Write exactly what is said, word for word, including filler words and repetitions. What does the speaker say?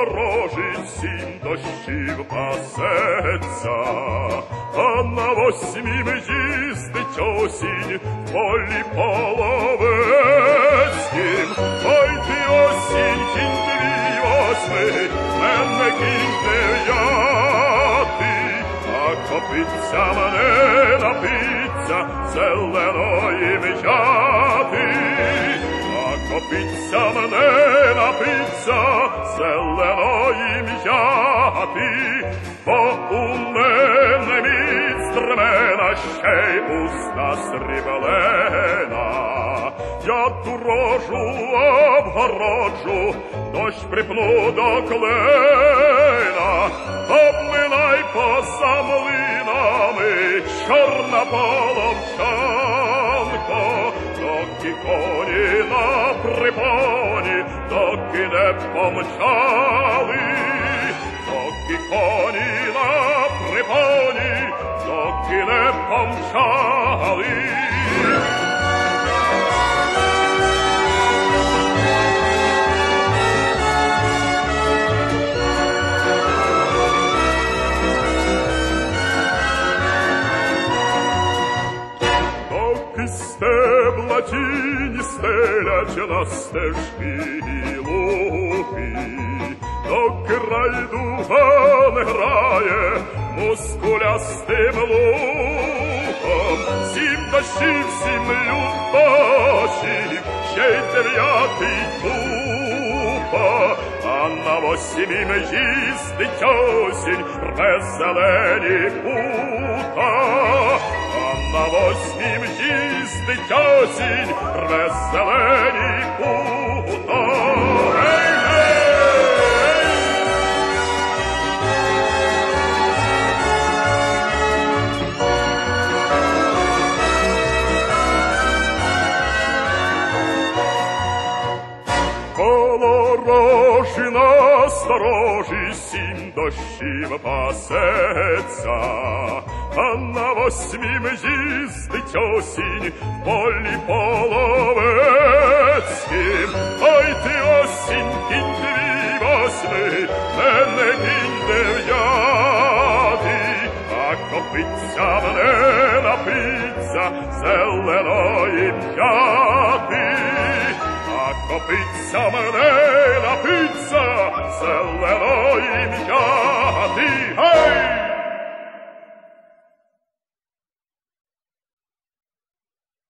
сторожі сім дощів пасеться, а на восьмім їздить осінь в полі половецьким. Ой ти осінь, кінь твій восьмий, мене кінь дев'ятий, а копиться мене напиться зеленої м'яти. Копиться мене напиться зеленої м'яти, бо у мене міць стремена, ще й уста сріблена. Я ту рожу обгороджу, дощ припну до клена, обминай поза млинами чорна половчанка. Доки коні на припоні, доки не помчали, доки коні на припоні, доки не помчали. Стебла тіні стелять на стежки і луки, доки райдуга не грає мускулястим луком. Сім дощів, сім люточів, ще й дев'ятий тупо, а на восьмім їздить осінь, рве зелені пута. На восьмім їздить осінь, рве зелені пута. Коло рожі на сторожі сім дощів пасеться, а на восьмім їздить осінь в полі половецьким. Ой ти осінь, кінь твій восьмий, мене кінь дев'ятий, а копиться мене напиться зеленої м'яти. Копиться мене напиться зеленої м'яти.